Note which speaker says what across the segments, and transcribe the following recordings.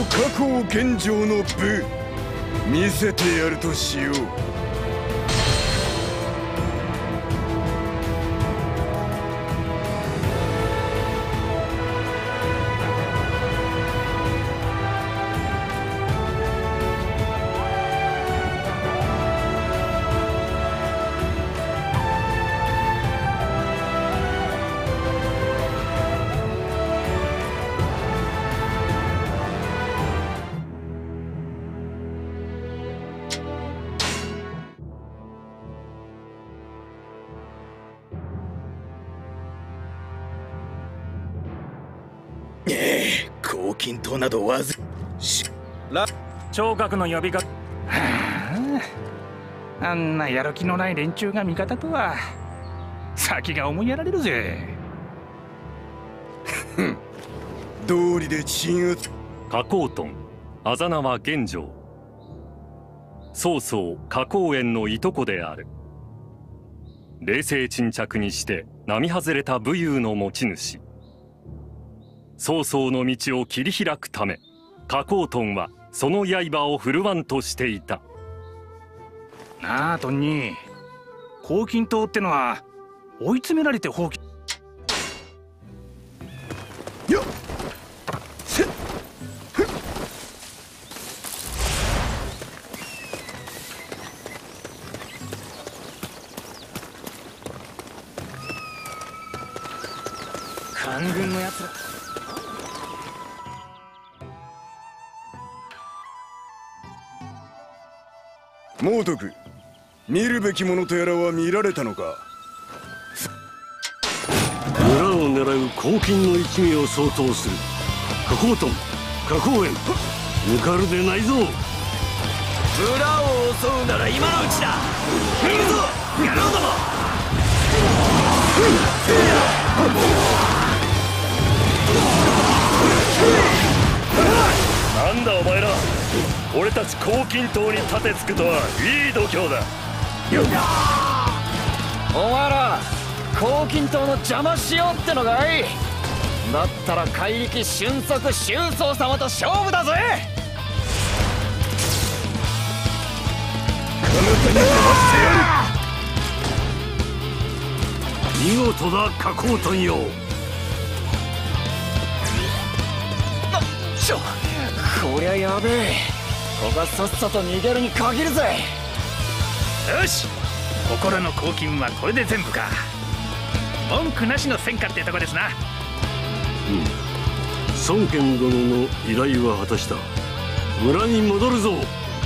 Speaker 1: 加工現状の部見せてやるとしよう。黄金刀などわず
Speaker 2: 聴覚の呼び方。あんなやる気のない連中が味方とは先が思いやられるぜ。
Speaker 1: 道理で鎮圧。
Speaker 3: 加工トンあざ名は玄城、曹操加工園のいとこである。冷静沈着にして並外れた武勇の持ち主。曹操の道を切り開くため加工トンはその刃を振るわんとしていた。
Speaker 2: なあトンニー、黄金刀ってのは追い詰められて放棄。
Speaker 1: よっせっ
Speaker 2: 官軍のやつら。
Speaker 1: 猛徳、見るべきものとやらは見られたのか。
Speaker 4: 村を狙う黄金の一味を相当する加工トン加工園、抜かるでないぞ。
Speaker 5: 村を襲うなら今のうちだ。行くぞ野郎ども。
Speaker 3: なんだお前ら、俺たち黄金刀に立てつくとはいい度胸だ。
Speaker 5: お前ら黄金刀の邪魔しようってのかい。だったら怪力俊足周宗様と勝負だぜ。
Speaker 4: 見事だ加工トンよ。
Speaker 5: こりゃやべえ。ここはさっさと逃げるに限るぜ。
Speaker 2: よし、心の黄金はこれで全部か。文句なしの戦果ってとこですな。
Speaker 4: 孫権殿の依頼は果たした。村に戻るぞ。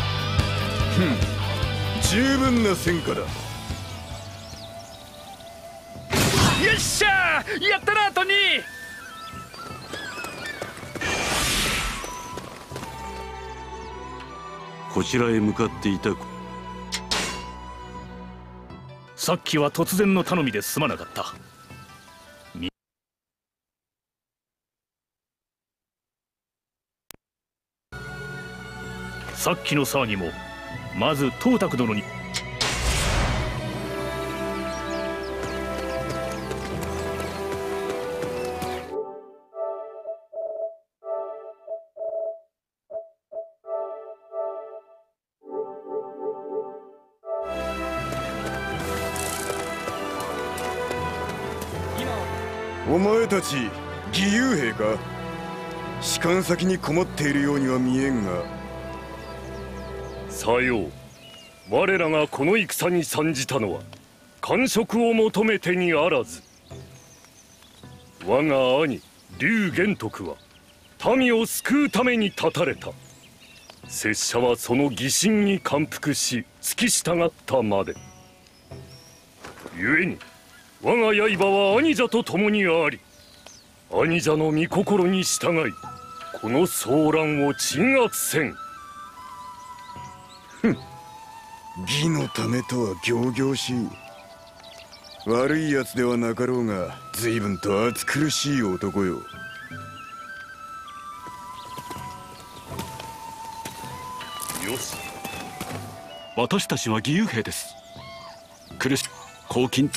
Speaker 1: 十分な戦果だ。
Speaker 2: よっしゃー、やったなトニー。
Speaker 4: こちらへ向かっていた。
Speaker 2: さっきは突然の頼みですまなかった。さっきの騒ぎもまず董卓殿に。
Speaker 1: お前たち義勇兵か。士官先に困っているようには見えんが。
Speaker 3: さよう。我らがこの戦に参じたのは官職を求めてにあらず。我が兄劉玄徳は民を救うために立たれた。拙者はその義心に感服し付き従ったまで。故に我が刃は兄者と共にあり、兄者の御心に従いこの騒乱を鎮圧せん。
Speaker 1: 義のためとは仰々しい。悪いやつではなかろうが随分と暑苦しい男よ。
Speaker 3: よし。
Speaker 4: 私たちは義勇兵です。苦し黄金。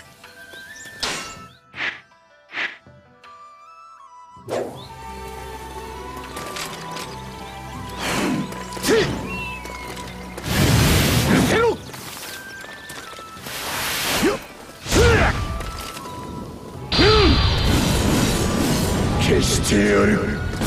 Speaker 1: 消してやる。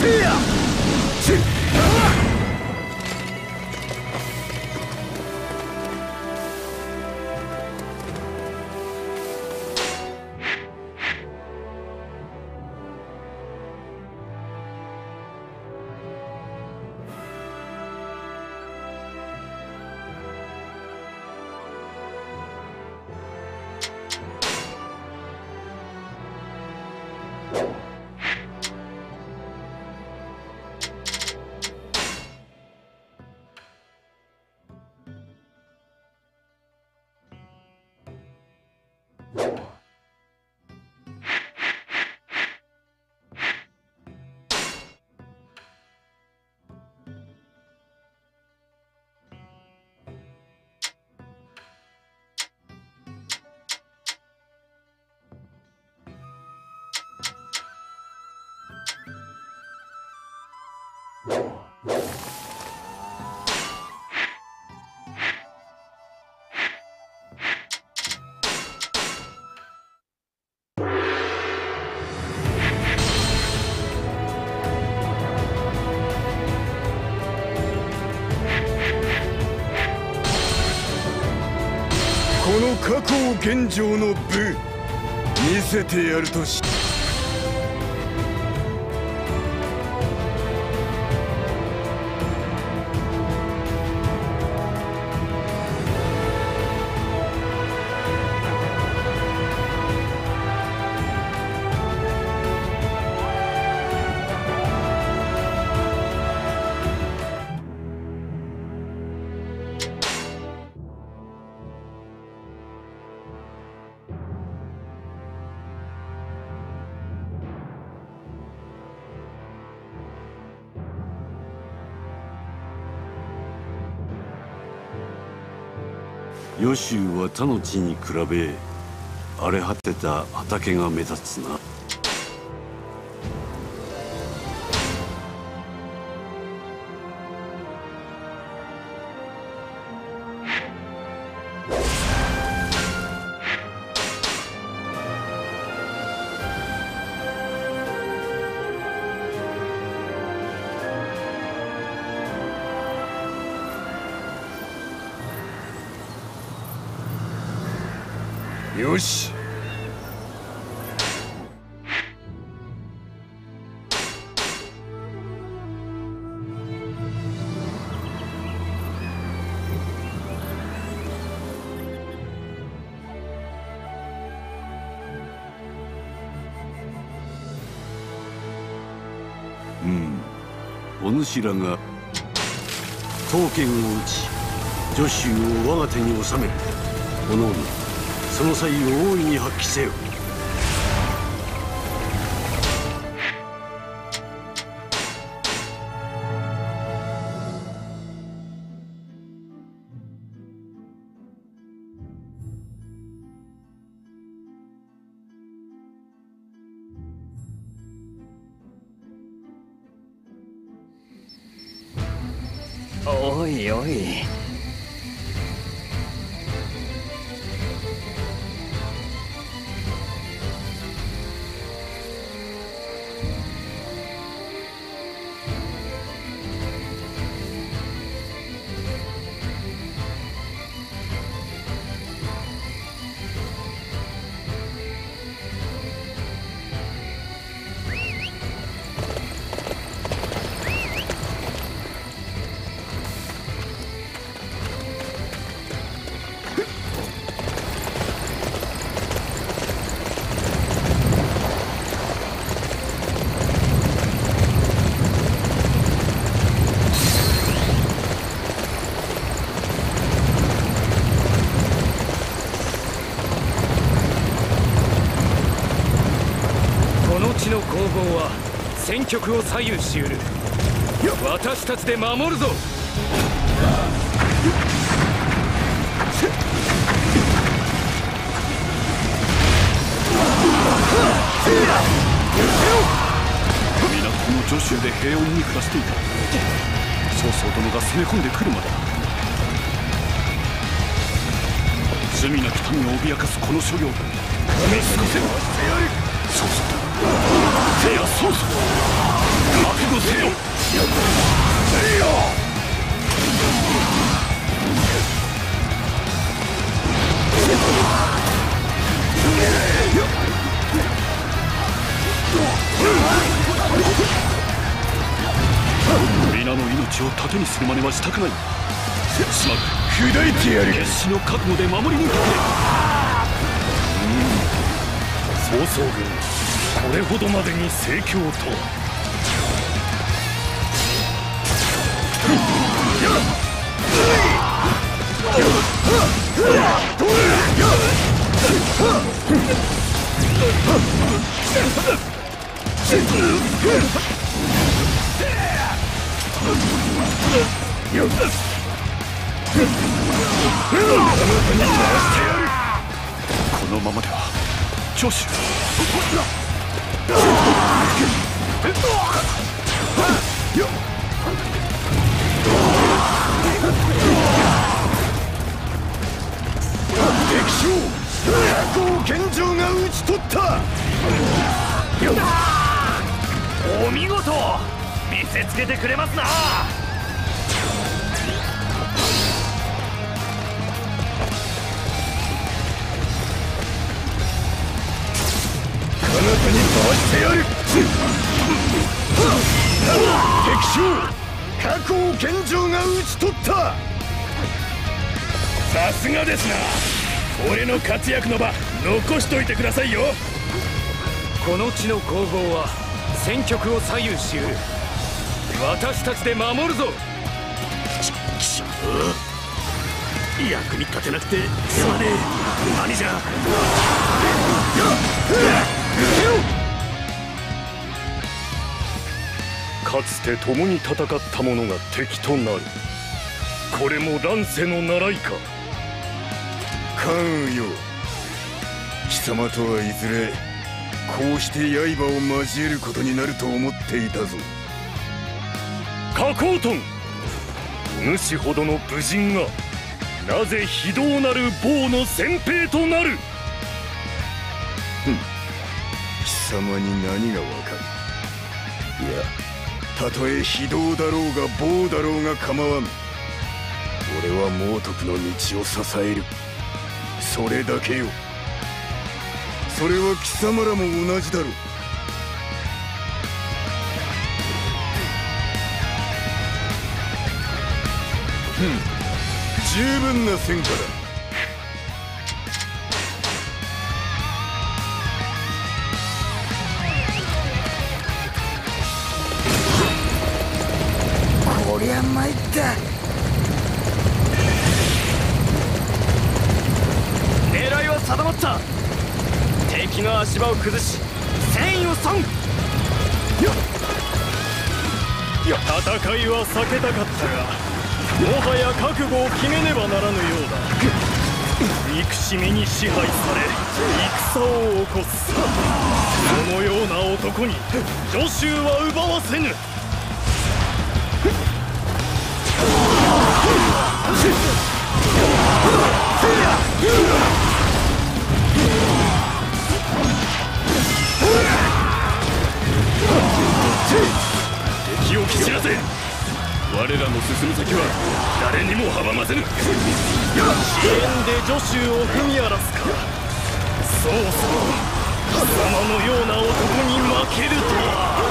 Speaker 1: この加工現状の部見せてやるとし。
Speaker 4: 予州は他の地に比べ荒れ果てた畑が目立つな。
Speaker 1: よし。
Speaker 4: お主らが刀剣を打ち助手を我が手に収める。おのおのその際を大いに発揮せよ。
Speaker 5: おいおい。
Speaker 6: の攻防は戦局を左右しうる。私たちで守るぞ。
Speaker 4: 皆この助手で平穏に暮らしていた。曹操殿が攻め込んでくるまで罪なき民を脅かすこの所業、見過ごせ。曹操殿せやそうそう覚悟せよ。皆の命を盾にする真似はしたくない。すまん、
Speaker 1: 砕いてやる。
Speaker 4: 決死の覚悟で守り抜いてくれ。
Speaker 6: 曹操軍これほどまでに盛況とは。
Speaker 4: このままでは長州
Speaker 1: 敵将加工健丈が討ち取った。
Speaker 2: お見事、見せつけてくれますな。
Speaker 1: 彼方に回してやる。敵将加工健丈が討ち取った。
Speaker 6: さすがですな。俺の活躍の場残しといてくださいよ。この地の攻防は戦局を左右しうる。私たちで守るぞ。
Speaker 4: きしょう、役に立てなくてすまねえ。何じゃ。
Speaker 6: かつて共に戦った者が敵となる。これも乱世の習いか。
Speaker 1: 関羽よ、貴様とはいずれこうして刃を交えることになると思っていたぞ。
Speaker 6: 加工トン、お主ほどの武人がなぜ非道なる暴の先兵となる。
Speaker 1: 貴様に何がわかる。いや、たとえ非道だろうが暴だろうが構わん。俺は猛徳の道を支える。それだけよ。それは貴様らも同じだろう。十分な戦果だ。こりゃ参った。
Speaker 5: 狙いは定まった。敵の足場を崩し戦意を損。
Speaker 6: 戦いは避けたかったが、もはや覚悟を決めねばならぬようだ。憎しみに支配され戦を起こす。そのような男に助手は奪わせぬ。敵を蹴散らせ。我らの進む先は誰にも阻ませぬ。支援で助手を踏み荒らすか。そうそう、貴様のような男に負けるとは。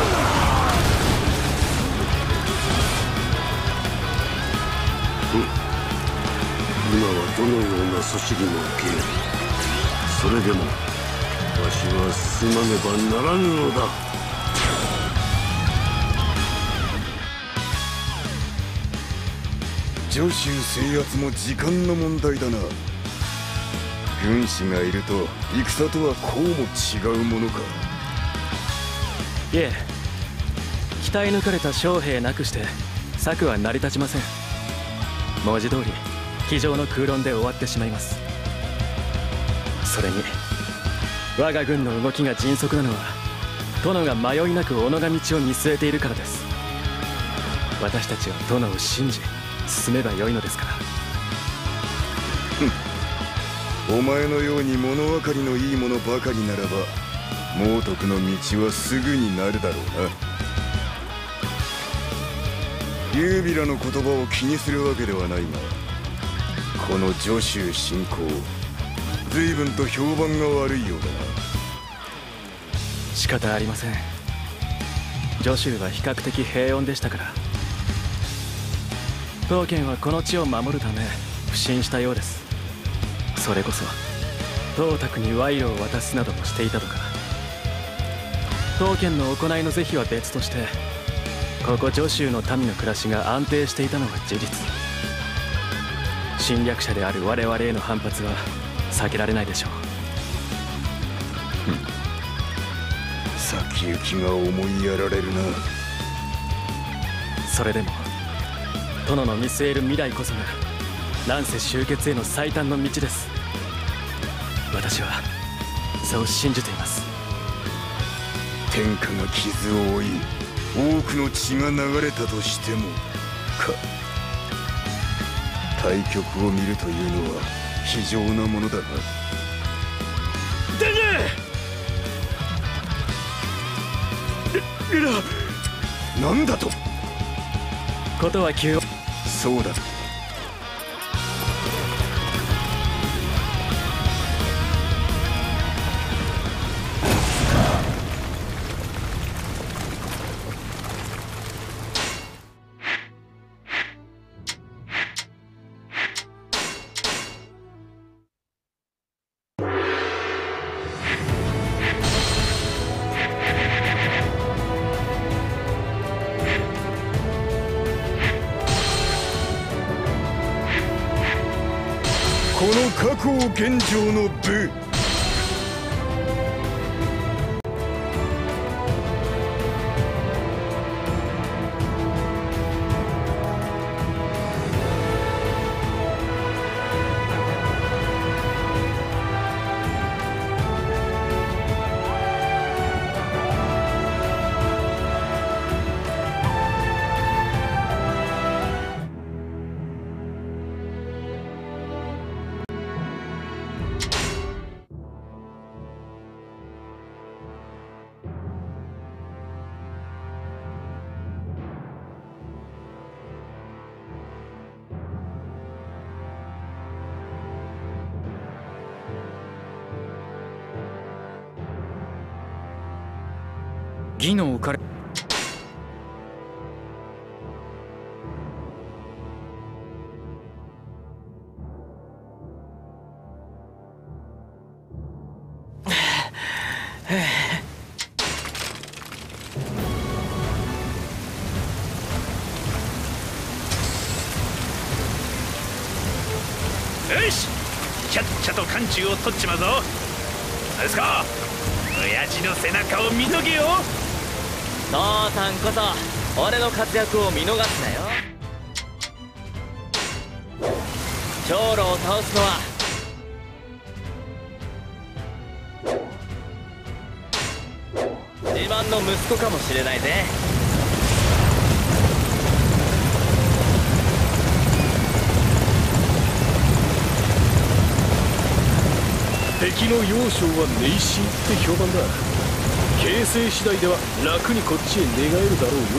Speaker 4: 今はどのようなそしりも受ける。それでもわしは進まねばならぬのだ。
Speaker 1: 徐州制圧も時間の問題だな。軍師がいると戦とはこうも違うものか。
Speaker 7: いえ、鍛え抜かれた将兵なくして策は成り立ちません。文字通り机上の空論で終わってしまいます。それに我が軍の動きが迅速なのは殿が迷いなく己が道を見据えているからです。私たちは殿を信じ進めばよいのですから。
Speaker 1: お前のように物分かりのいいものばかりならば猛徳の道はすぐになるだろうな。ユービラの言葉を気にするわけではないが、この徐州侵攻、随分と評判が悪いようだな。
Speaker 7: 仕方ありません。徐州は比較的平穏でしたから。当県はこの地を守るため不信したようです。それこそ董卓に賄賂を渡すなどもしていたとか。当県の行いの是非は別として、ここ徐州の民の暮らしが安定していたのは事実。侵略者である我々への反発は避けられないでしょう。
Speaker 1: 先行きが思いやられるな。
Speaker 7: それでも殿の見据える未来こそが乱世終結への最短の道です。私はそう信じています。
Speaker 1: 天下が傷を負い、多くの血が流れたとしてもか。対局を見るというのは非常なものだな。
Speaker 6: デゲルラ、
Speaker 1: なんだと。
Speaker 7: ことは急。
Speaker 1: そうだ。この加工現状の部、
Speaker 5: 義の置かれ。
Speaker 2: よし、ちゃっちゃと漢中を取っちまうぞ。あれですか、親父の背中を見とけよ。
Speaker 5: 父さんこそ俺の活躍を見逃すなよ。長老を倒すのは自慢の息子かもしれないぜ。
Speaker 6: 敵の要衝は迷信って評判だ。形勢次第では楽にこっちへ寝返るだろうよ。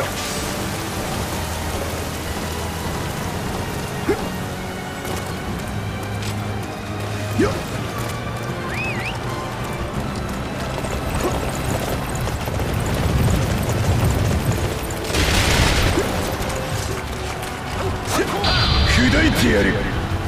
Speaker 1: 砕いてやる。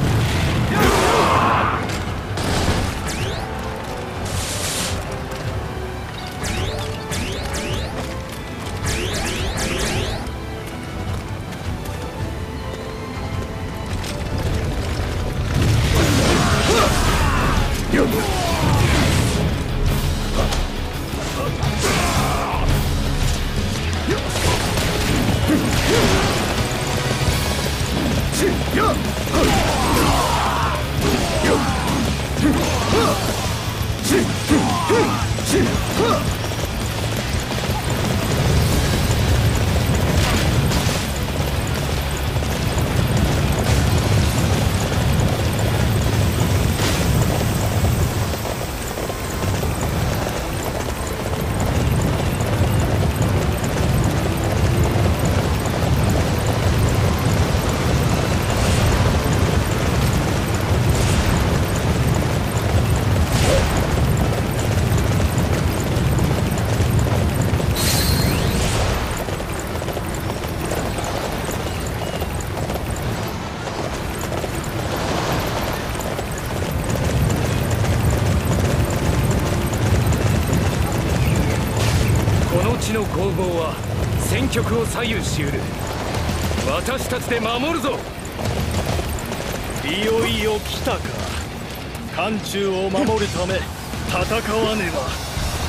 Speaker 6: の攻防は戦局を左右しうる。私たちで守るぞ。いよいよ来たか。漢中を守るため戦わねば。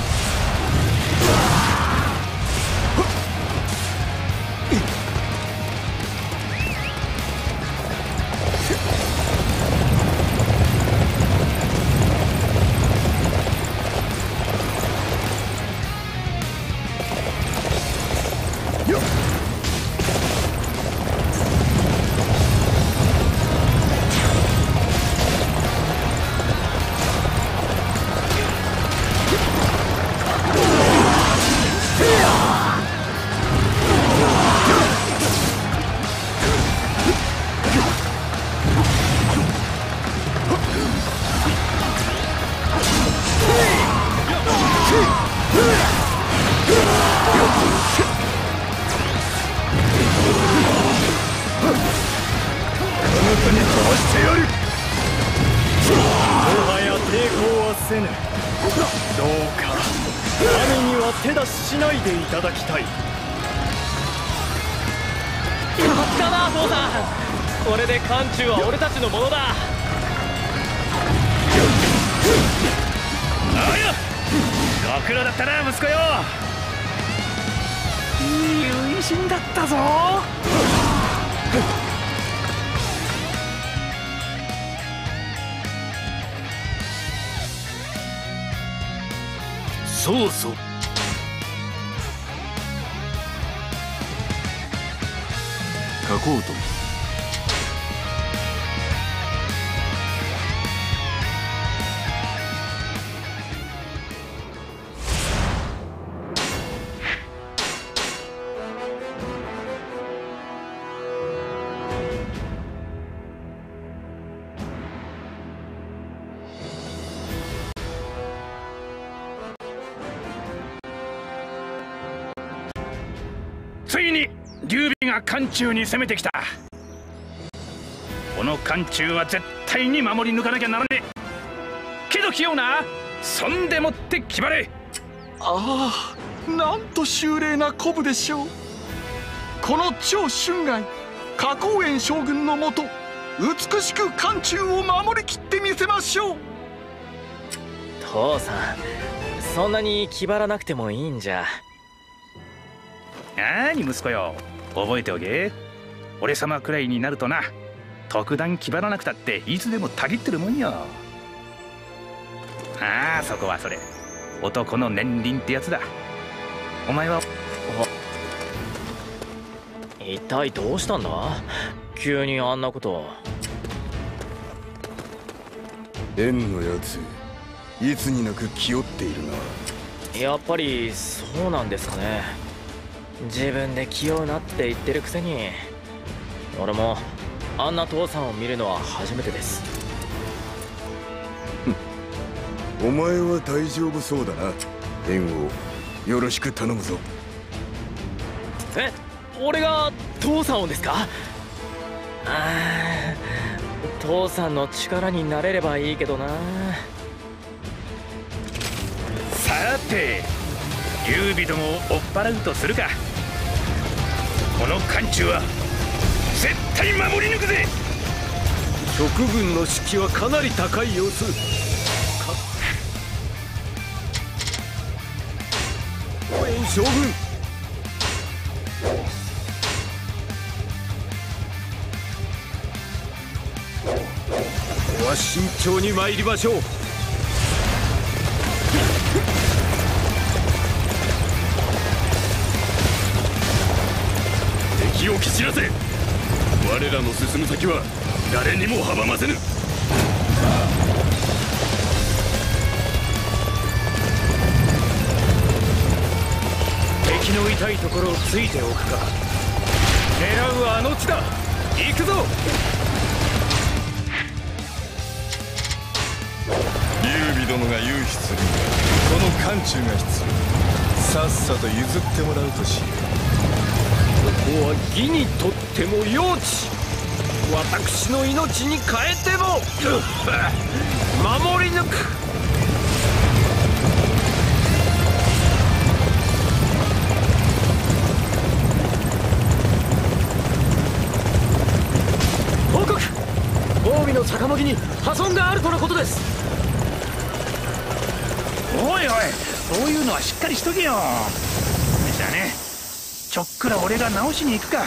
Speaker 6: これで漢中は俺たちのものだ。
Speaker 2: あやご苦労だったな息子よ。いい初陣だったぞ。
Speaker 6: そうそう。
Speaker 4: 書こうとも。
Speaker 2: ついに劉備が漢中に攻めてきた。この漢中は絶対に守り抜かなきゃならねえ。けど器用な、そんでもって決まれ。
Speaker 8: ああ、なんと秀麗な鼓舞でしょう。この超春外花公園将軍のもと、美しく漢中を守りきってみせましょう。
Speaker 5: 父さん、そんなに気張らなくてもいいんじゃ。
Speaker 2: なに息子よ、覚えておけ。俺様くらいになるとな、特段気張らなくたっていつでもたぎってるもんよ。ああ、そこはそれ、男の年輪ってやつだ。お前は
Speaker 5: 一体どうしたんだ、急にあんなこと。
Speaker 1: 縁のやつ、いつになく気負っているな。
Speaker 5: やっぱりそうなんですかね。 自分で器用なって言ってるくせに。俺もあんな父さんを見るのは初めてです。
Speaker 1: お前は大丈夫そうだな。援護よろしく頼むぞ。
Speaker 5: え、俺が父さんをですか？父さんの力になれればいいけどな。
Speaker 2: さて劉備どもを追っ払うとするか。この漢中は絶対守り抜くぜ。
Speaker 4: 蜀軍の士気はかなり高い様子。応援将軍、ここは慎重に参りましょう。
Speaker 3: 敵を蹴散らせ。我らの進む先は誰にも阻ませぬ。
Speaker 6: 敵の痛いところをついておくか。狙うはあの地だ。行くぞ。
Speaker 9: 劉備殿が有志するにはこの漢中が必要。さっさと譲ってもらうとしよう。
Speaker 4: ここは義にとっても用地。私の命に変えても守り抜く。
Speaker 5: 報告、近江の坂本に破損があるとのことです。
Speaker 2: おいおい、そういうのはしっかりしとけよ。じゃあね、ちょっくら俺が直しに行くか。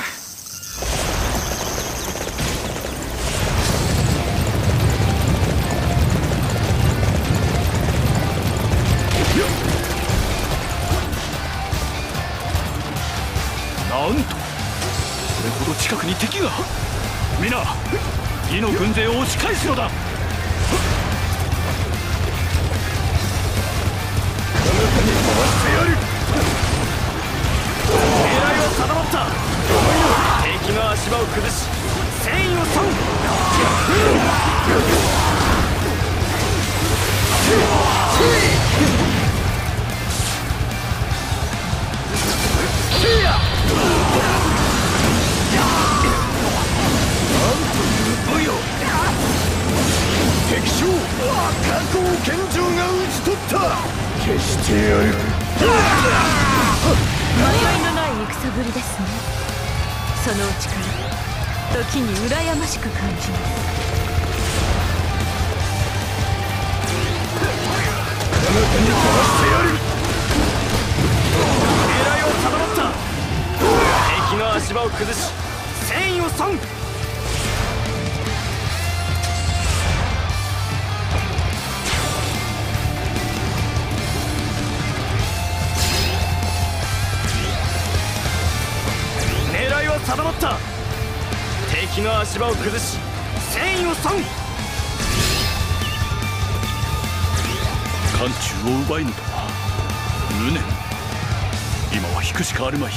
Speaker 6: なんとそれほど近くに敵が。皆義の軍勢を押し返すのだ。狙いは定まった。敵の足場を崩し戦意を損。
Speaker 1: 敵将加工健丈が討ち取った。消してやる。
Speaker 10: 迷いのない戦ぶりですね。そのお力、時に羨ましく感じます。
Speaker 1: あなたに飛ばしてやる。
Speaker 6: 狙いは定まった。敵の足場を崩し戦意を損。狙いは定まった。敵の足場を崩し戦意を損。
Speaker 3: 漢中を奪いぬとは無念。今は引くしかあるまい。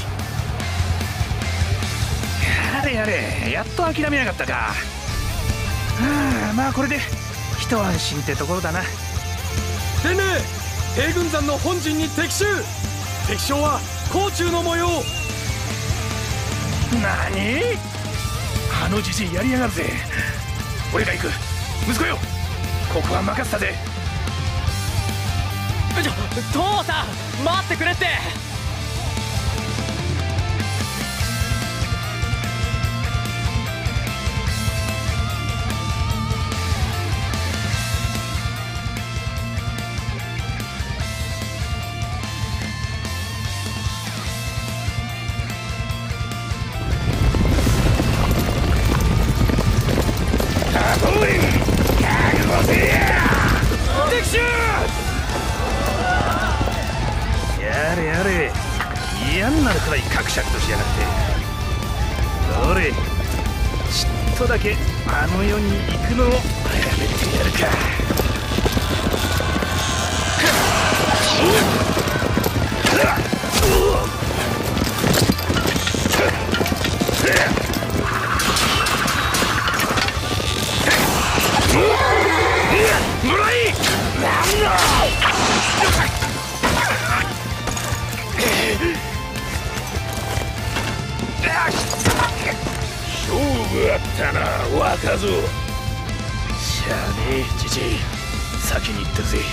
Speaker 2: やれやれ、やっと諦めやがったか。まあこれで一安心ってところだな。
Speaker 6: 伝令、平軍山の本陣に敵襲。敵将は甲冑の模様。
Speaker 2: 何？あのじじいやりやがるぜ。俺が行く。息子よ、ここは任せたぜ。
Speaker 5: 父さん待ってくれって。
Speaker 2: やれやれ、嫌になるくらいかくしゃくとしやがって。どれ、ちっとだけあの世に行くのをやめてやるか。 勝負あったな若造。しゃあねえじじい、先に行ったぜ。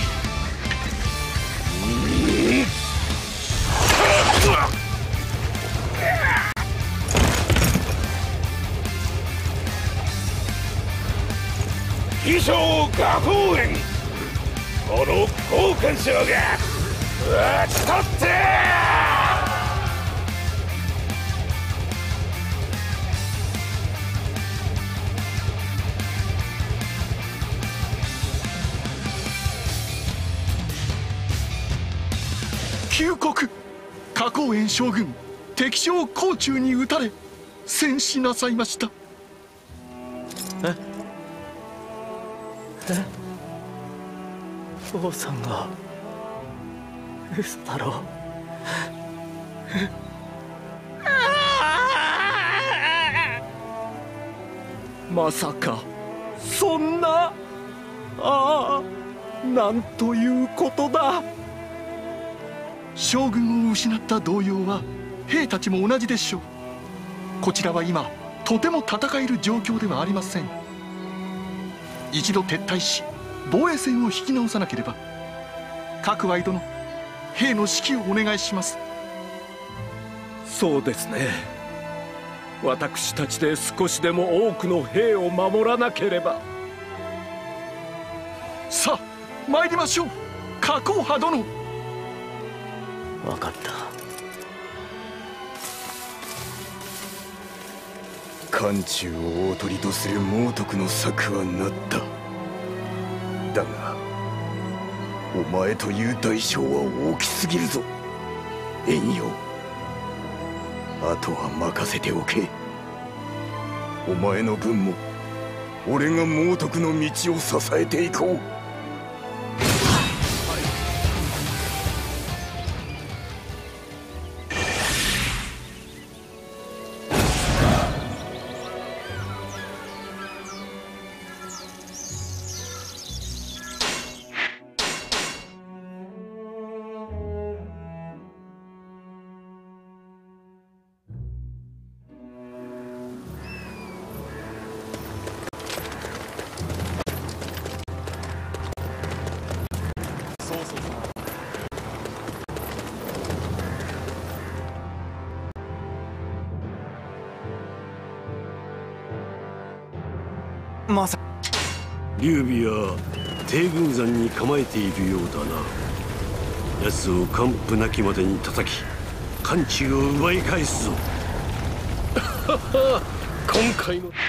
Speaker 2: 秘書画工園、この交換将が討ち取って
Speaker 8: 旧国花公園将軍敵将甲冑に討たれ戦死なさいました。
Speaker 7: 王さんが嘘だろ。まさかそんな、なんということだ。
Speaker 8: 将軍を失った動揺は兵たちも同じでしょう。こちらは今とても戦える状況ではありません。一度撤退し防衛線を引き直さなければ。各愛殿、兵の指揮をお願いします。
Speaker 11: そうですね。私たちで少しでも多くの兵を守らなければ。
Speaker 8: さあ参りましょう、花公派殿。
Speaker 7: 分かった。
Speaker 1: 漢中を大取りとする猛徳の策はなった。だがお前という代償は大きすぎるぞ遠陽。あとは任せておけ。お前の分も俺が猛徳の道を支えていこう。
Speaker 4: まさ劉備は帝軍山に構えているようだな。奴を完膚なきまでに叩き漢中を奪い返すぞ。
Speaker 6: 今回の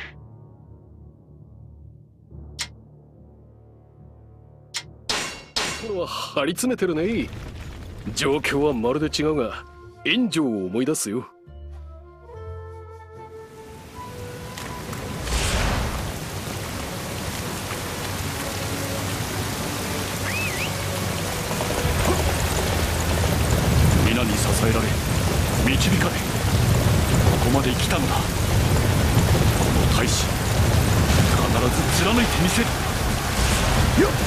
Speaker 6: は張り詰めてるね。状況はまるで違うが援助を思い出すよ。
Speaker 2: 皆に支えられ導かれここまで来たのだ。この大志必ず貫いてみせる。よっ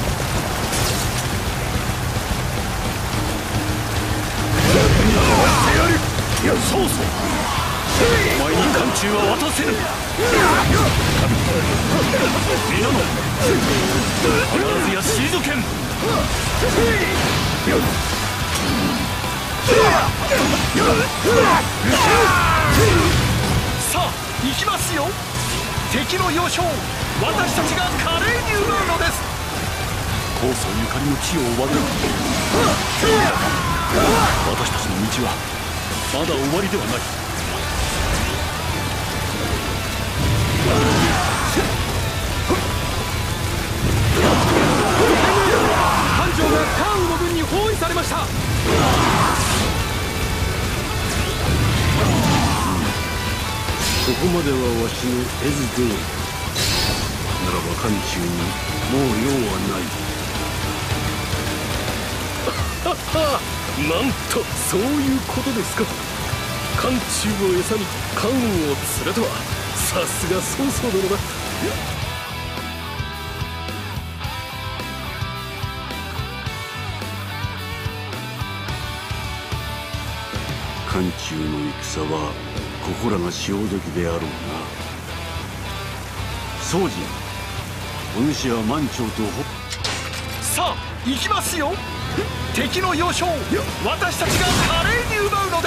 Speaker 2: そうそう、お前に漢中は渡せぬ。皆の必ずや退けん。
Speaker 8: さあ行きますよ。敵の要衝私たちが華麗に奪うのです。
Speaker 2: 高祖ゆかりの地を追われる。私たちの道はまだ終わりではない。
Speaker 11: 艦長が関羽の軍に包囲されました。
Speaker 4: ここまではわしの絵図でならば漢中にもう用はない。
Speaker 6: なんとそういうことですか。漢中を餌に関羽を連れとはさすが曹操殿だ。
Speaker 4: 漢中の戦はここらが潮時であろうな。宗人、お主は満潮と
Speaker 8: さあ行きますよ。敵の要衝私たちが華麗に奪うのです。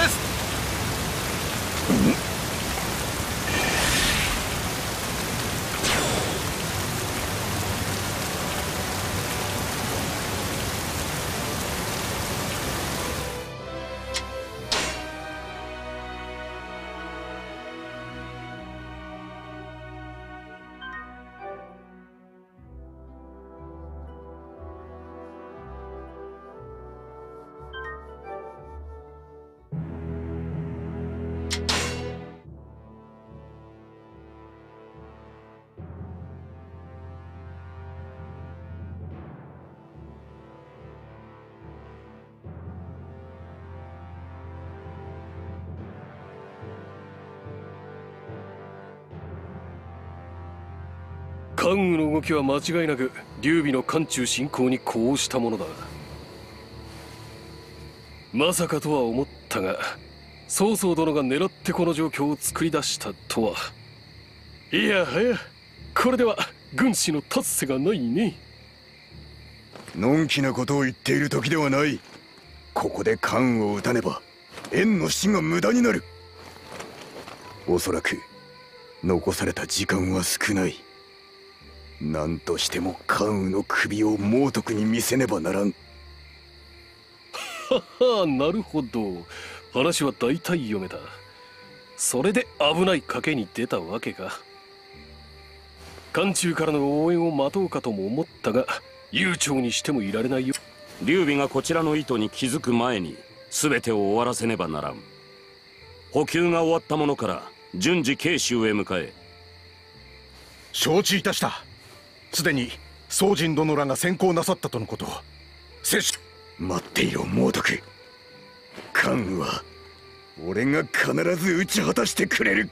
Speaker 6: 関羽の動きは間違いなく劉備の漢中侵攻に呼応したものだ。まさかとは思ったが、曹操殿が狙ってこの状況を作り出したとは。いやはや、これでは軍師の立つ瀬がないね。
Speaker 1: のんきなことを言っている時ではない。ここで関羽を討たねば燕の死が無駄になる。おそらく残された時間は少ない。何としても関羽の首を猛徳に見せねばならん。
Speaker 6: はは、なるほど。話は大体読めた。それで危ない賭けに出たわけか。漢中からの応援を待とうかとも思ったが、悠長にしてもいられないよ。
Speaker 4: 劉備がこちらの意図に気づく前に全てを終わらせねばならん。補給が終わったものから順次慶州へ向かえ。
Speaker 12: 承知いたした。すでに宗人殿らが先行なさったとのこと。
Speaker 1: 待っていろ猛徳。関羽は俺が必ず討ち果たしてくれる。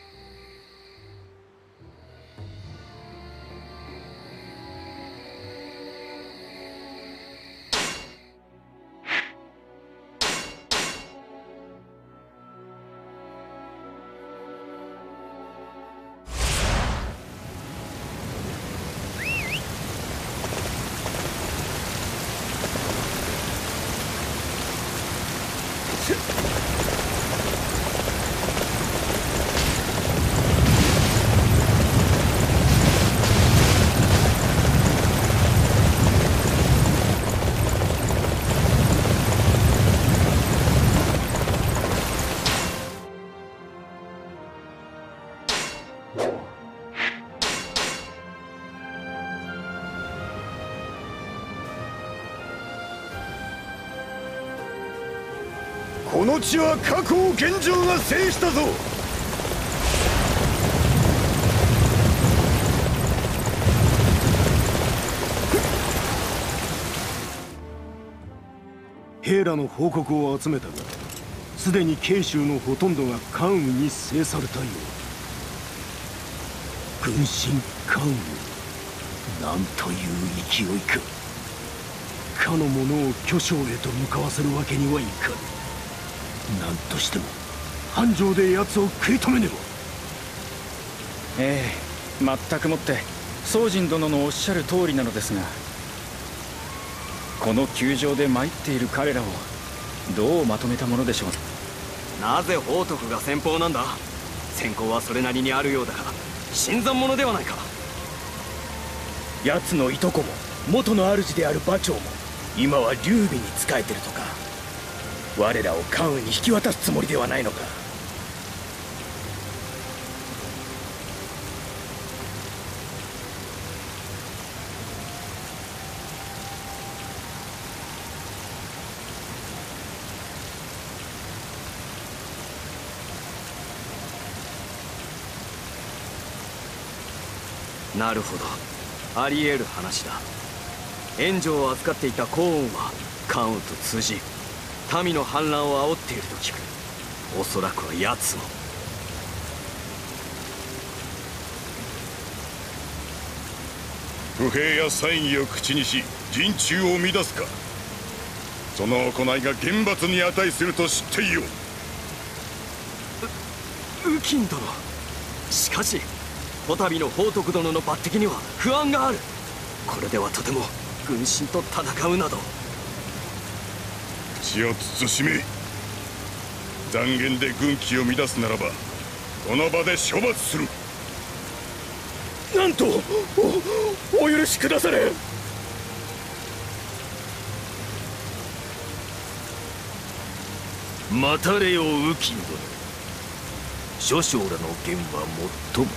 Speaker 1: この地は加工現状が制したぞ。
Speaker 12: 兵らの報告を集めたが、すでに慶州のほとんどが関羽に制されたよう。軍神関羽、なんという勢いか。かの者を巨匠へと向かわせるわけにはいかぬ。何としても繁盛で奴を食い止めねば。
Speaker 5: ええ、全くもって宗人殿のおっしゃる通りなのですが、この窮状で参っている彼らをどうまとめたものでしょう。
Speaker 13: なぜ宝徳が先鋒なんだ。先行はそれなりにあるようだが新参者ではないか。
Speaker 14: 奴のいとこも元の主である馬長も今は劉備に仕えてるとか。我らを関羽に引き渡すつもりではないのか。
Speaker 13: なるほど、あり得る話だ。援助を預かっていた項恩は関羽と通じ民の反乱を煽っていると聞く。おそらくは奴も。
Speaker 15: 不平や猜疑を口にし陣中を乱すか。その行いが厳罰に値すると知っていよう。
Speaker 13: 金殿。しかしこたびの宝徳殿の抜擢には不安がある。これではとても軍神と戦うなど。
Speaker 15: 口を慎め。残言で軍紀を乱すならばこの場で処罰する。
Speaker 14: なんと お許しくだされ。
Speaker 12: 待たれよ右近殿。諸将らの言はもっとも。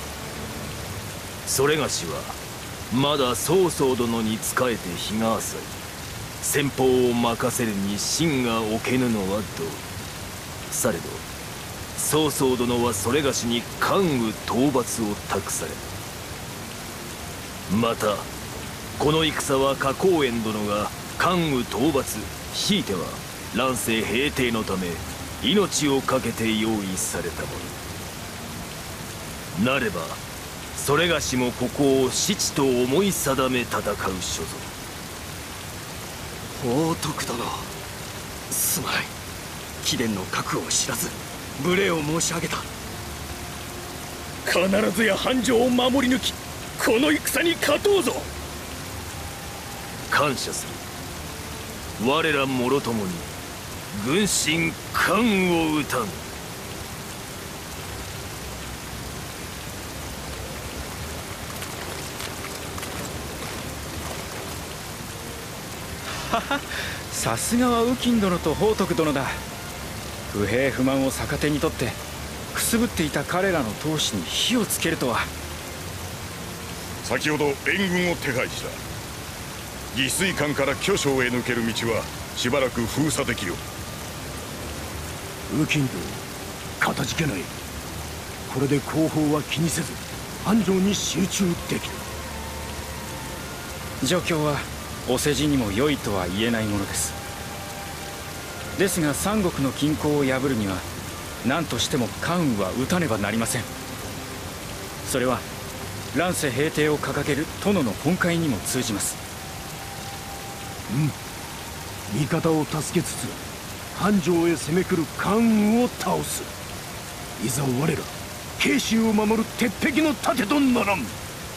Speaker 12: それがしはまだ曹操殿に仕えて日が浅い。先方を任せるに心が置けぬのはどう。されど曹操殿はそれがしに関羽討伐を託され、またこの戦は花公園殿が関羽討伐、ひいては乱世平定のため命を懸けて用意されたものなれば、それがしもここを死地と思い定め戦う所存。
Speaker 13: 宝徳殿、すまない。貴殿の覚悟を知らず無礼を申し上げた。
Speaker 14: 必ずや繁盛を守り抜きこの戦に勝とうぞ。
Speaker 12: 感謝する。我らもろともに軍神関羽を討たぬ。
Speaker 16: さすがは右近殿と宝徳殿だ。不平不満を逆手にとってくすぶっていた彼らの闘志に火をつけるとは。
Speaker 15: 先ほど援軍を手配した。義水館から巨匠へ抜ける道はしばらく封鎖できよ
Speaker 12: 右近殿、かたじけない。これで後方は気にせず繁盛に集中できる。
Speaker 16: 状況はお世辞にも良いとは言えないものです。ですが三国の均衡を破るには何としても関羽は討たねばなりません。それは乱世平定を掲げる殿の本懐にも通じます。
Speaker 12: 味方を助けつつ繁盛へ攻め来る関羽を倒す。いざ我ら慶州を守る鉄壁の盾とならん。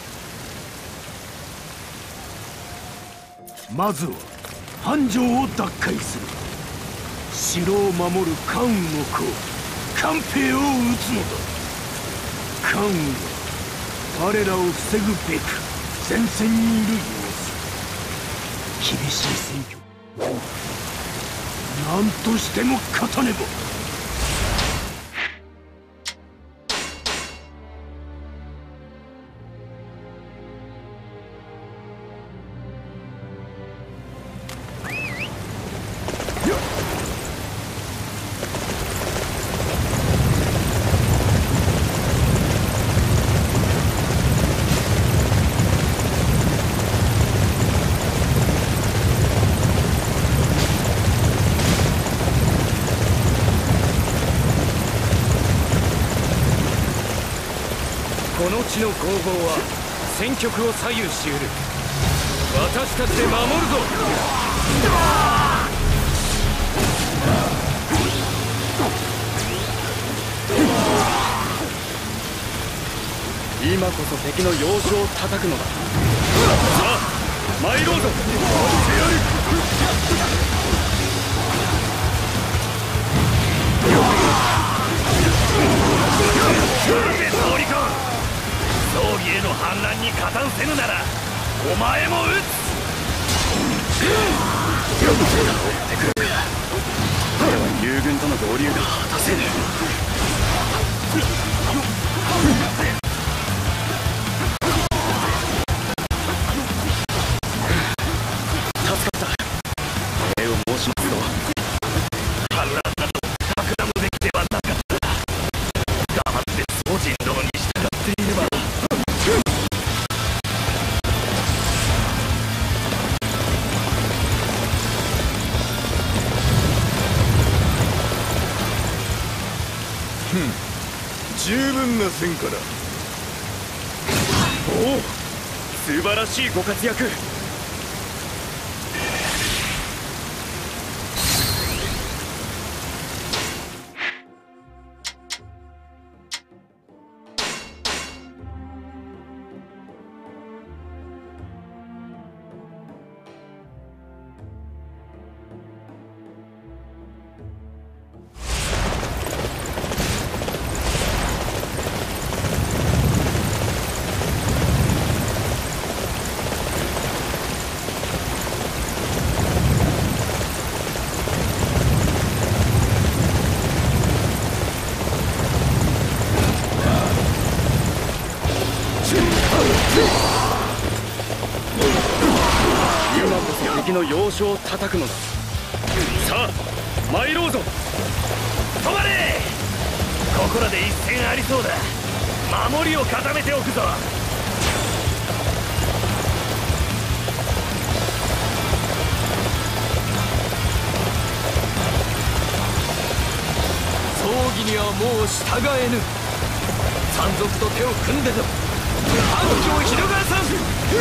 Speaker 12: まずは繁盛を奪回する。城を守る関羽の子関平を討つのだ。関羽は我らを防ぐべく前線にいる様子。厳しい戦況、何としても勝たねば。
Speaker 11: この地の攻防は戦局を左右しうる。私たちで守るぞ。
Speaker 16: 今こそ敵の要所を叩くのだ。さあ参ろうぞ。
Speaker 2: 総理か。葬儀への反乱に加担せぬならお前も撃つ。ってくるか。これは友軍との合流が果たせぬ。助かった。礼を申しますぞ。反乱など企むべきではなかった。黙って宗人殿に従っていれば。
Speaker 15: 十分な戦果だ。
Speaker 11: おお、素晴らしいご活躍。
Speaker 16: 敵の要所を叩くのだ。さあ参ろうぞ。
Speaker 2: 止まれ。ここらで一戦ありそうだ。守りを固めておくぞ。
Speaker 13: 葬儀にはもう従えぬ。山賊と手を組んででも反旗を広がらさん。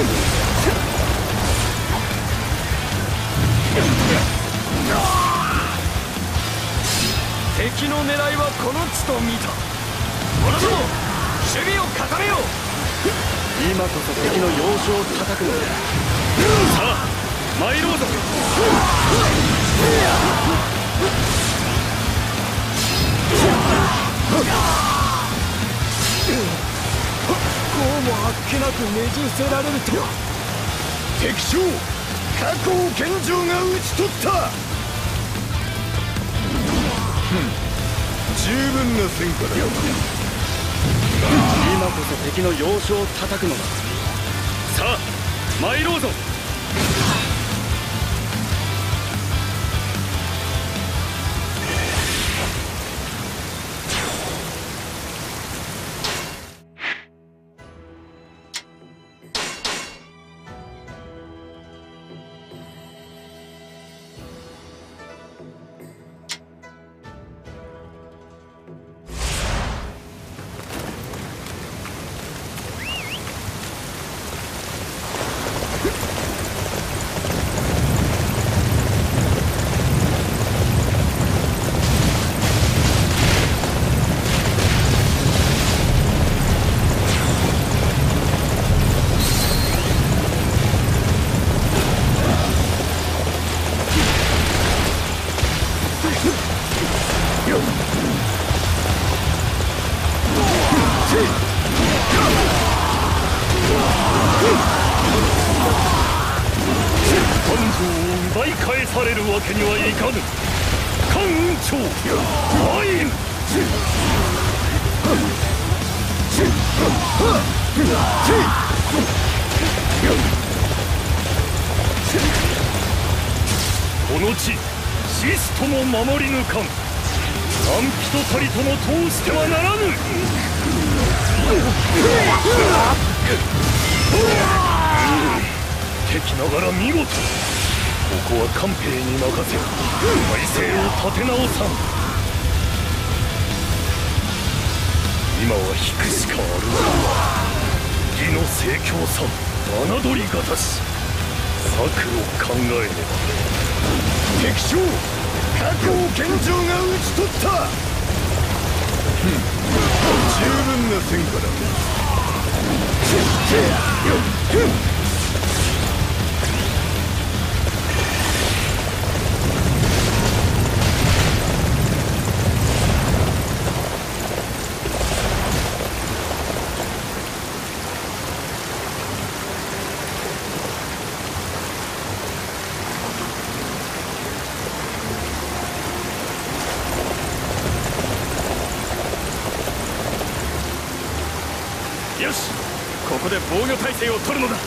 Speaker 13: 敵の狙いはこの地と見た。者ども守備を固めよう。
Speaker 16: 今こそ敵の要所を叩くのだ。さあ参ろうぞ。
Speaker 13: こうもあっけなくねじ伏せられるとは。
Speaker 15: 敵将加工健丈が討ち取った。十分な戦果だ。
Speaker 16: 今こそ敵の要所を叩くのだ。さあ参ろうぞ。
Speaker 3: 奪い返されるわけにはいかぬ。関雲長敗。この地死すとも守り抜かん。安否とたりとも通してはならぬ。敵ながら見事。ここは官兵に任せ体勢を立て直さん。今は引くしかあるまい。義の盛況さ侮りがたし。策を考えねば。
Speaker 15: 敵将加工健丈が討ち取った。十分な戦果だ。
Speaker 2: よし、ここで防御態勢を取るのだ。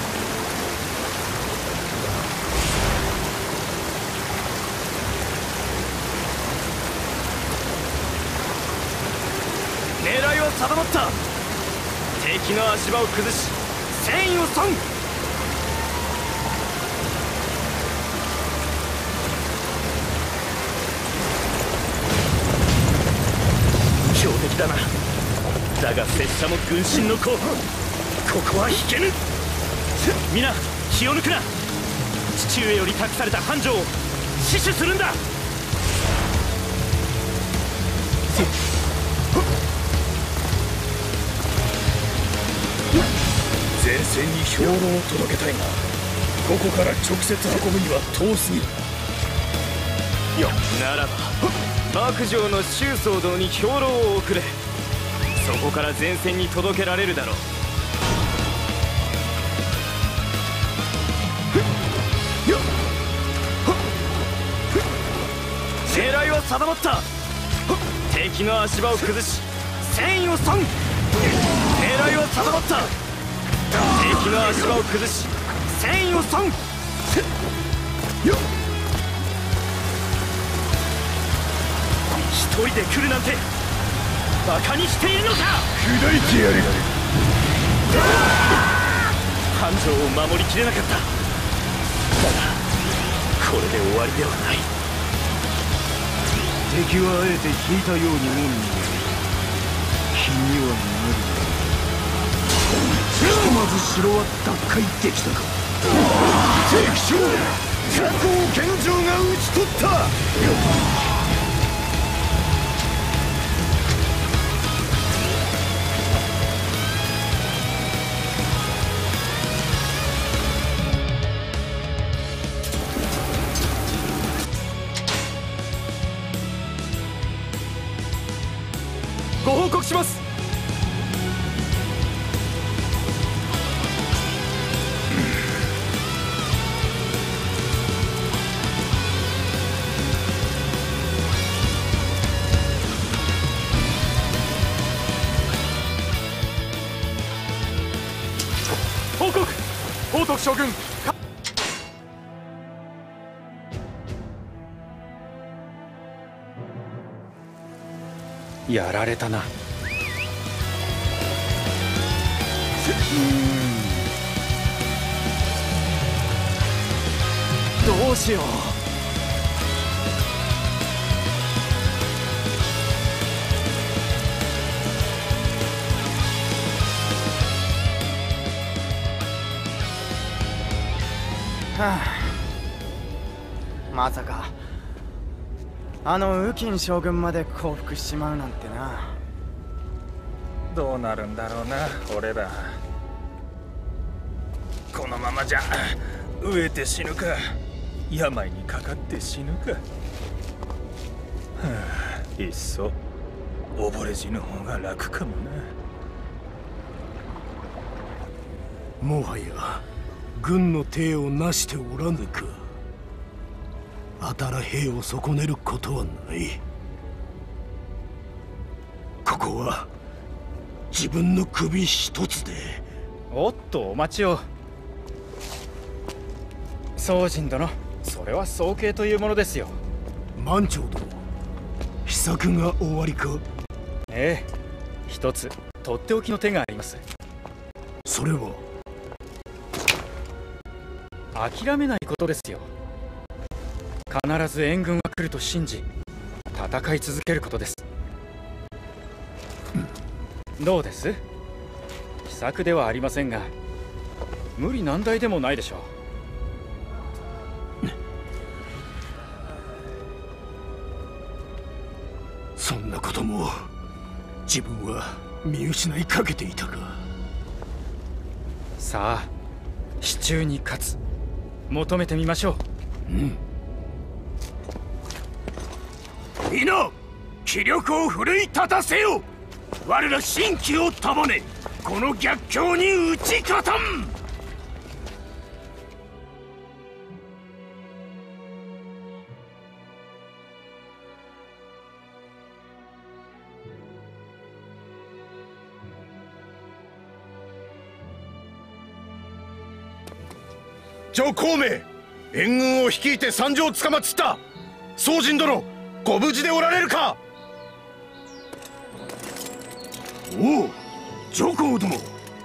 Speaker 2: 狙いは定まった。敵の足場を崩し戦意を損。強敵だな。だが拙者も軍神の子。ここは引けぬ。皆気を抜くな。父上より託された繁盛を死守するんだ。
Speaker 14: 前線に兵糧を届けたいが、ここから直接運ぶには遠すぎる。
Speaker 2: ならば幕城の周宗堂に兵糧を送れ。そこから前線に届けられるだろう。狙いは定まった。敵の足場を崩し戦意を損。狙いは定まった。敵の足場を崩し戦意を損。
Speaker 14: 一人で来るなんてバカにしているのか。
Speaker 1: 砕いてやれ。
Speaker 14: 繁盛を守りきれなかった。だがこれで終わりではない。
Speaker 12: 敵はあえて引いたようにも見える。気にはなる。ひとまず城は奪回できたか。
Speaker 1: 敵将加工健丈が討ち取った。
Speaker 7: ご報告します。報告、報徳将軍。
Speaker 16: やられたな。
Speaker 5: どうしよう。
Speaker 17: はあ、まさかあの雨金将軍まで降伏しちまうなんてな。
Speaker 2: どうなるんだろうな、俺ら。このままじゃ飢えて死ぬか、病にかかって死ぬか。いっそ溺れ死ぬ方が楽かもな。
Speaker 12: もはや軍の体をなしておらぬか。あたら兵を損ねることはない。ここは自分の首一つで。
Speaker 16: おっとお待ちを。宗人殿、それは早計というものですよ。
Speaker 12: 万長殿、秘策がおありか。
Speaker 16: ええ、一つとっておきの手があります。
Speaker 12: それは
Speaker 16: 諦めないことですよ。必ず援軍が来ると信じ戦い続けることです。どうです？秘策ではありませんが無理難題でもないでしょう。
Speaker 12: そんなことも自分は見失いかけていたか。
Speaker 16: さあ、手中に勝つ求めてみましょう。
Speaker 12: 皆、気力を奮い立たせよ。我ら新規を束ね、この逆境に打ち勝たん。
Speaker 15: 上皇明、援軍を率いて参上捕まつった。宗人殿、ご無事でおられるか。
Speaker 12: おう、上皇殿。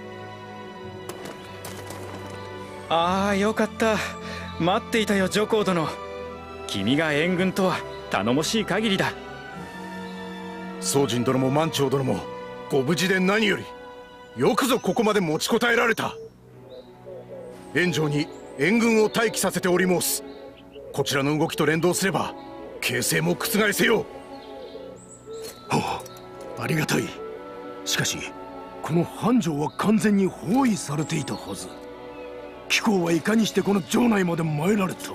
Speaker 16: ああ、よかった。待っていたよ、上皇殿。君が援軍とは頼もしい限りだ。
Speaker 15: 宗人殿も万長殿もご無事で何より。よくぞここまで持ちこたえられた。援城に援軍を待機させており申す。こちらの動きと連動すれば形勢も覆せよう。
Speaker 12: はあ、ありがたい。しかしこの繁盛は完全に包囲されていたはず。貴公はいかにしてこの城内まで参られた。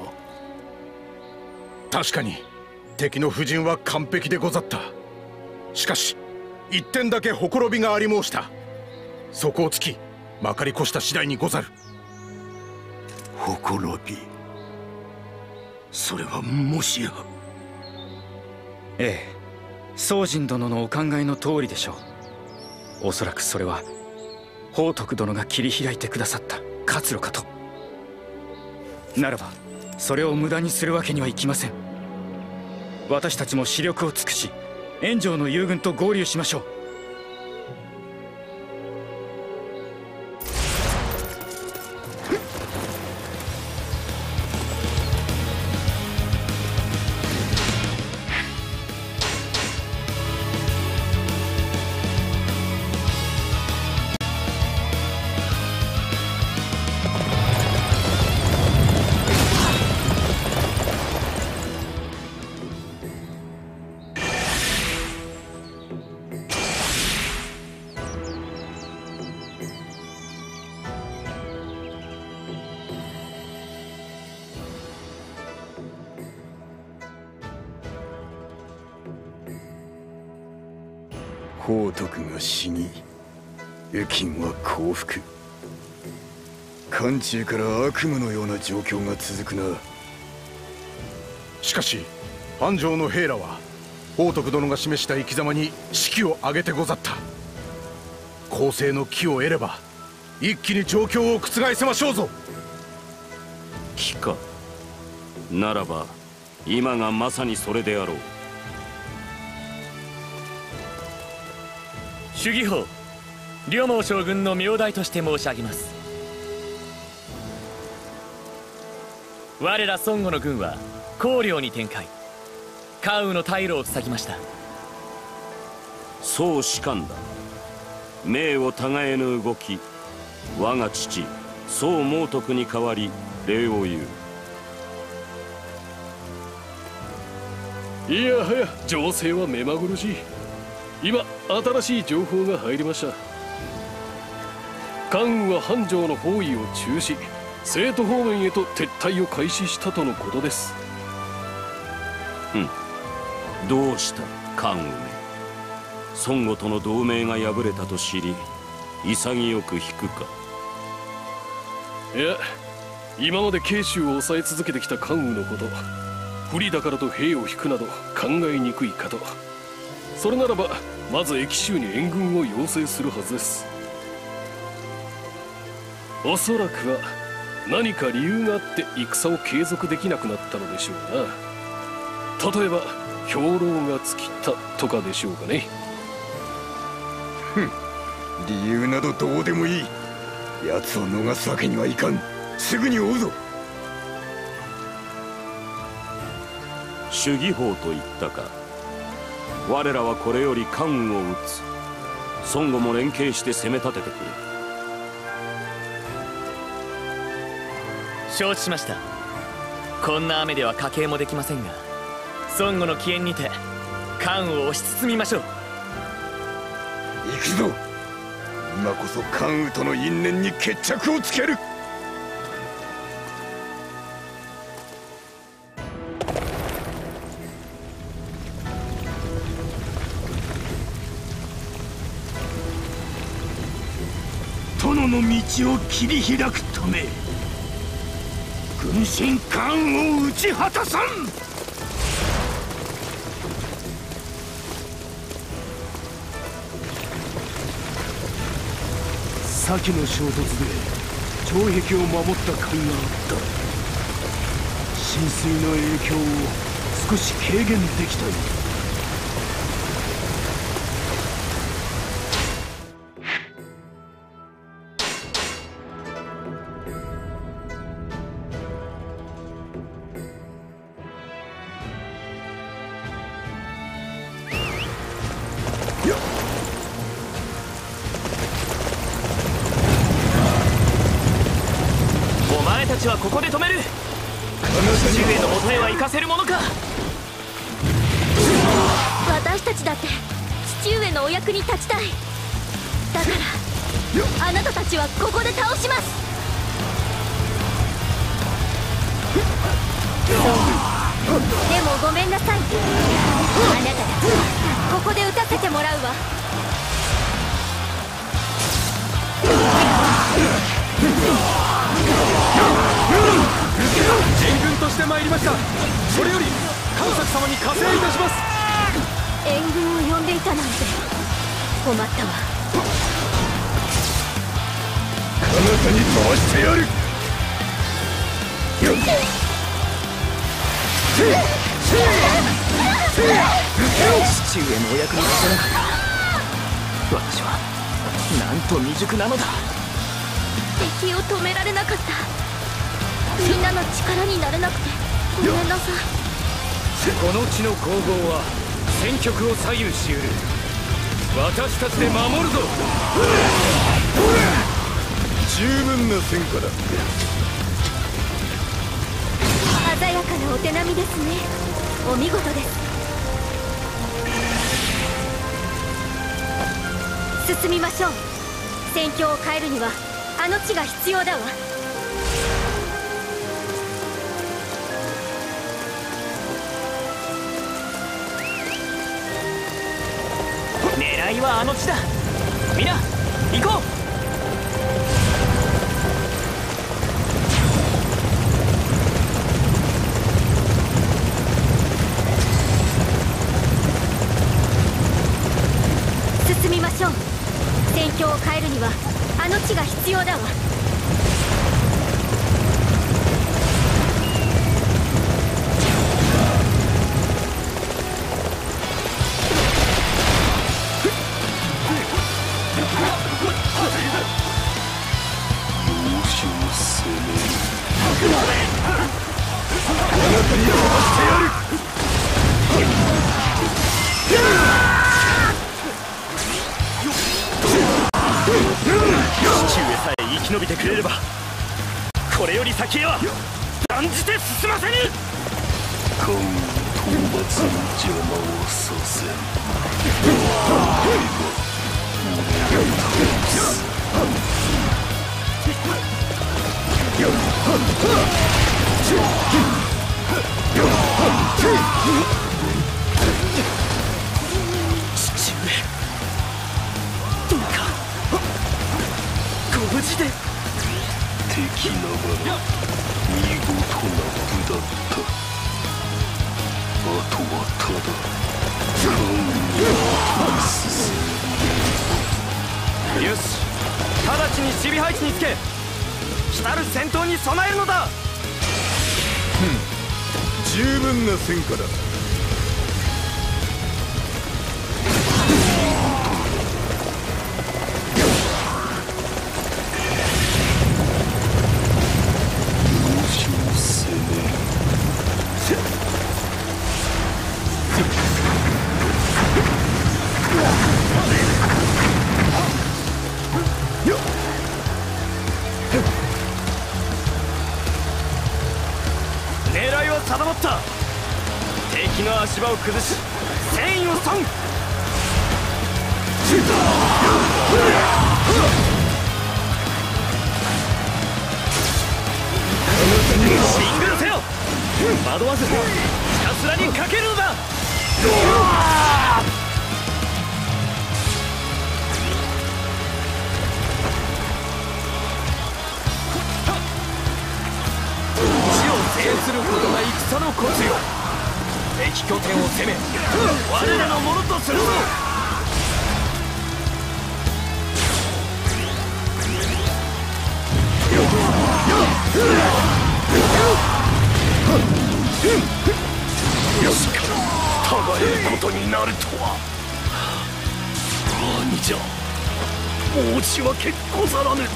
Speaker 15: 確かに敵の布陣は完璧でござった。しかし一点だけほころびがあり申した。そこを突きまかり越した次第にござる。
Speaker 12: ほころび、それはもしや。
Speaker 16: ええ、宗人殿のお考えの通りでしょう。おそらくそれは宝徳殿が切り開いてくださった活路かと。ならばそれを無駄にするわけにはいきません。私たちも死力を尽くし炎上の友軍と合流しましょう。
Speaker 1: 宝徳が死に右近は降伏。漢中から悪夢のような状況が続くな。
Speaker 15: しかし半城の兵らは宝徳殿が示した生き様に士気を上げてござった。公正の機を得れば一気に状況を覆せましょうぞ。
Speaker 4: 機か。ならば今がまさにそれであろう。
Speaker 18: 主義法両毛将軍の名代として申し上げます。我ら孫悟の軍は高陵に展開、関羽の退路を塞ぎました。
Speaker 4: そう仕官だ。命をたがえぬ動き、我が父宋毛徳に代わり礼を言
Speaker 6: う。いやはや情勢は目まぐるしい。今新しい情報が入りました。関羽は半城の包囲を中止、西都方面へと撤退を開始したとのことです。
Speaker 4: どうした関羽め。孫悟との同盟が破れたと知り潔く引くか。
Speaker 6: いや、今まで慶州を抑え続けてきた関羽のこと、不利だからと兵を引くなど考えにくいかと。それならばまず益州に援軍を要請するはずです。おそらくは何か理由があって戦を継続できなくなったのでしょうな。例えば兵糧が尽きたとかでしょうかね。
Speaker 1: 理由などどうでもいい。奴を逃すわけにはいかん。すぐに追うぞ。
Speaker 4: 主義法と言ったか。我らはこれより関羽を討つ。孫悟も連携して攻め立ててくれ。
Speaker 18: 承知しました。こんな雨では家計もできませんが、孫悟の起援にて関羽を押し包みましょう。
Speaker 1: 行くぞ。今こそ関羽との因縁に決着をつける。
Speaker 12: 殿の道を切り開くため軍神関羽を討ち果たさん。先の衝突で城壁を守った甲斐があった。浸水の影響を少し軽減できたよ。
Speaker 18: はここで止める。父上の元へは行かせるものか。
Speaker 10: 私たちだって父上のお役に立ちたい。だからあなたたちはここで倒します。でもごめんなさい。あなたたちここで撃たせてもらうわ。
Speaker 11: 援軍として参りました。それより関作様に加勢いたします。
Speaker 10: 援軍を呼んでいたなんて困ったわ。
Speaker 1: 彼方に飛ばしてやる。
Speaker 5: 父上のお役に立てなかった。私はなんと未熟なのだ。
Speaker 10: 敵を止められなかった。みんなの力になれなくてごめんなさい。
Speaker 16: この地の攻防は戦局を左右しうる。私たちで守るぞ。
Speaker 1: 十分な戦果だ。
Speaker 10: 鮮やかなお手並みですね。お見事です。進みましょう。戦況を変えるにはあの地が必要だわ。
Speaker 5: 狙いはあの地だ。みんな行こう。
Speaker 10: 進みましょう。戦況を変えるにはあの地が必要だわ。
Speaker 5: 父上さえ生き延びてくれればこれより先へは断じて進ませぬ。
Speaker 12: 関羽討伐の邪魔をさせん。
Speaker 5: 父上どうかご無事で。
Speaker 12: 敵ながら見事な部だった。あとはただ関羽を進
Speaker 5: め。よし、直ちに守備配置につけ、来たる戦闘に備えるのだ。
Speaker 1: 十分な戦果だ。
Speaker 5: 狙いは定まった。敵の足場を崩し戦意を損。シングルせよ。惑わずひたすらにかけるのだ。制することが戦のコツよ。敵拠点を攻め我らのものとするぞ。
Speaker 12: しかもたがえことになるとは。兄者申し訳ござらぬ。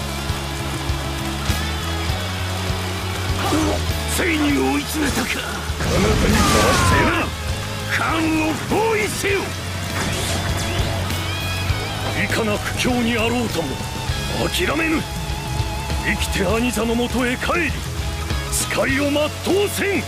Speaker 12: ついに追い詰めたか。彼方に回して関羽を包囲せよ。
Speaker 4: いかな苦境にあろうとも諦めぬ。生きて兄者のもとへ帰り誓いを全うせん。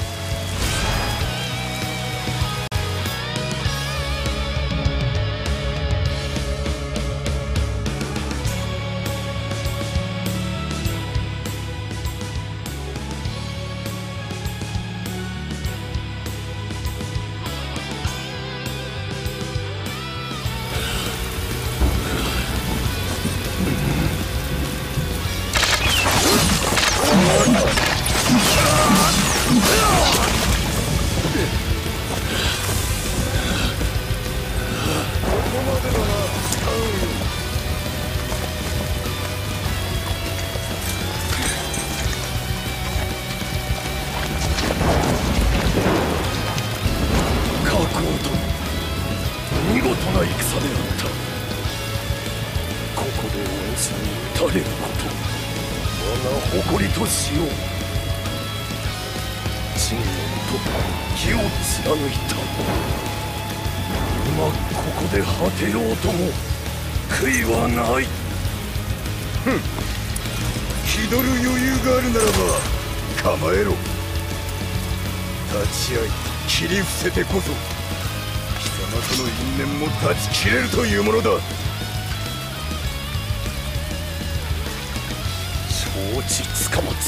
Speaker 12: に垂れること我が誇りとしよう。信念と義を貫いた今ここで果てようとも悔いはない。
Speaker 1: 気取る余裕があるならば構えろ。立ち会い切り伏せてこそ貴様との因縁も断ち切れるというものだ。
Speaker 12: 承知つかまつった。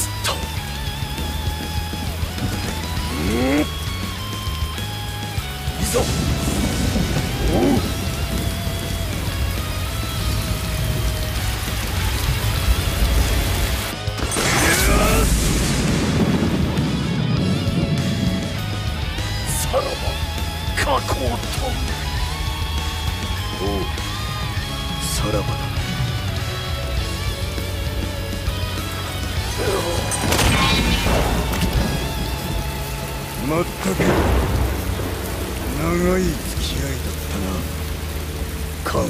Speaker 12: いざおう。さらば書こうと。
Speaker 1: おう、さらばだ。まったく長い付き合いだったな、関与。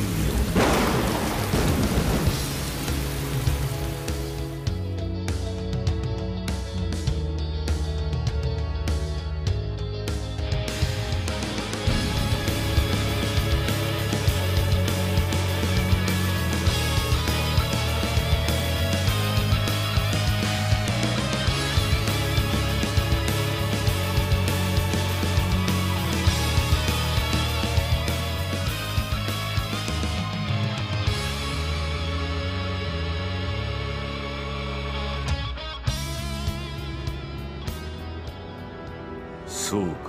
Speaker 4: そうか、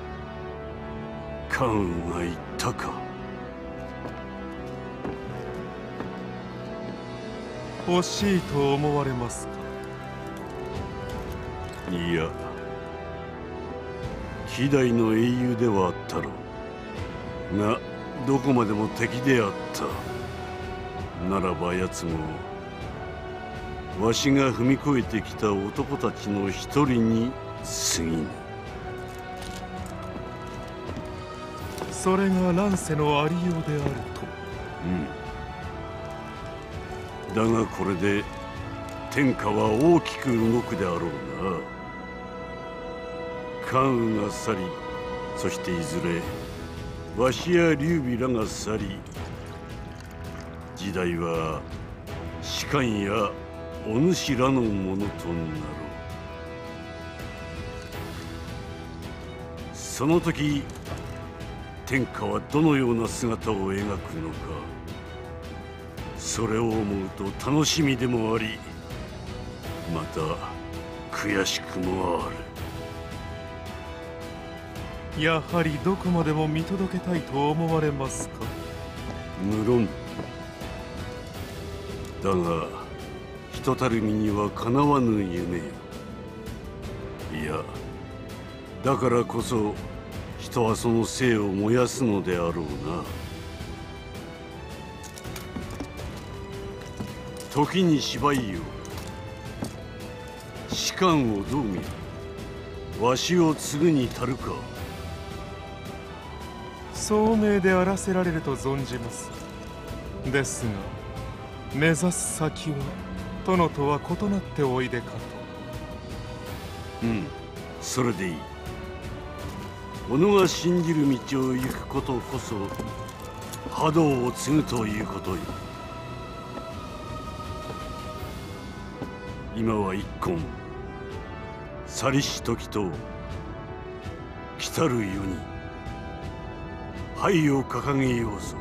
Speaker 4: 関羽が言ったか。
Speaker 6: 欲しいと思われますか。
Speaker 4: いや、希代の英雄ではあったろうが、どこまでも敵であった。ならば奴もわしが踏み越えてきた男たちの一人に過ぎぬ。
Speaker 6: それが乱世のありようである
Speaker 4: と。だがこれで天下は大きく動くであろうな。関羽が去り、そしていずれわしや劉備らが去り、時代は士官やお主らのものとなろう。その時天下はどのような姿を描くのか、それを思うと楽しみでもあり、また悔しくもあ
Speaker 6: る。やはりどこまでも見届けたいと思われますか。
Speaker 4: 無論だが、人たる身にはかなわぬ夢よ。いや、だからこそ人はその生を燃やすのであろうな。時に芝居よ、士官をどう見る。わしを継ぐに足るか。
Speaker 6: 聡明であらせられると存じます。ですが目指す先は殿とは異なっておいでかと。
Speaker 4: それでいい。己が信じる道を行くことこそ覇道を継ぐということよ。今は一献去りし時と来たる世に灰を掲げようぞ。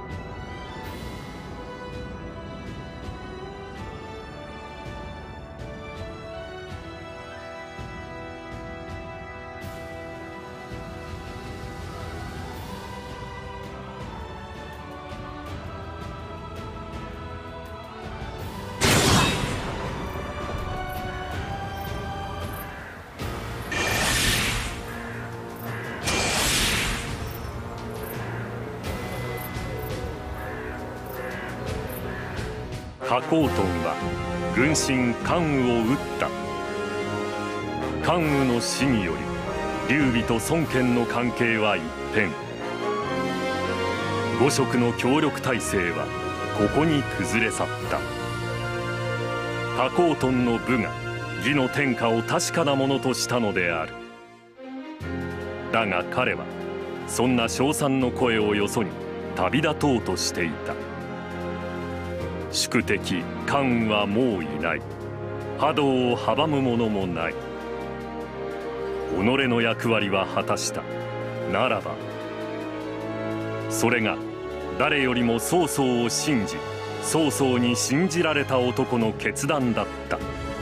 Speaker 3: 夏侯惇は軍神関羽を討った。関羽の死により劉備と孫権の関係は一変。五色の協力体制はここに崩れ去った。カコートンの部が義の天下を確かなものとしたのである。だが彼はそんな称賛の声をよそに旅立とうとしていた。宿敵関羽はもういない。波動を阻む者もない。己の役割は果たした。ならばそれが誰よりも曹操を信じ、曹操に信じられた男の決断だった。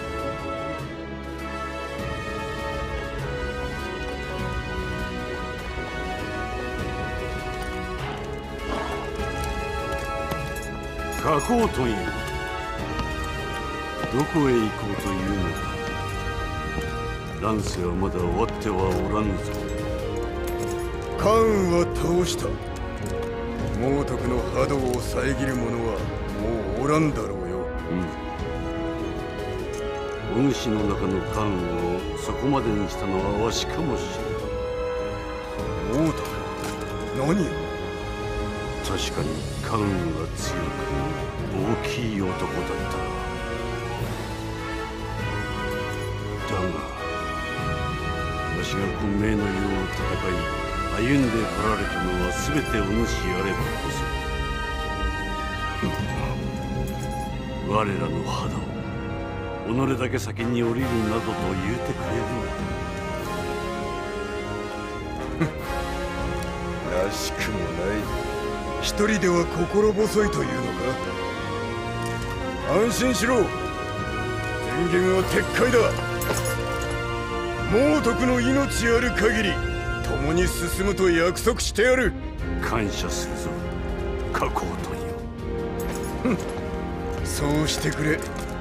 Speaker 4: カコートンよ、どこへ行こうというのか。乱世はまだ終わってはおらぬぞ。
Speaker 1: 関羽は倒した。猛徳の波動を遮る者はもうおらんだろうよ。
Speaker 4: お主の中の関羽をそこまでにしたのはわしかもしれん。
Speaker 1: 猛徳？何よ。
Speaker 4: 確かに関羽が強く大きい男だった。だがわしが混迷の世を戦い歩んでこられたのは全てお主あればこそ我らの肌を己だけ先に降りるなどと言うてくれ
Speaker 1: る。らしくもない。一人では心細いというのか。安心しろ。宣言は撤回だ。猛徳の命ある限り共に進むと約束してやる。
Speaker 4: 感謝するぞカコートンよ。
Speaker 1: そうしてくれ。